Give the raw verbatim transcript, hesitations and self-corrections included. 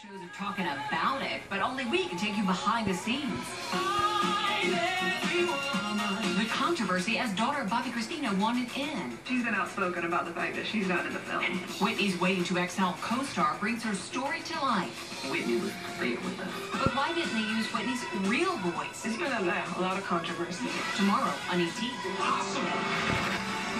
shows are talking about it, but only we can take you behind the scenes. The controversy as daughter of Bobby Christina wanted in. She's been outspoken about the fact that she's not in the film. Whitney's Waiting to Exile co-star brings her story to life. Whitney was real with that. But why didn't they use Whitney's real voice? It's been a lot of controversy. Tomorrow on E T. Possible.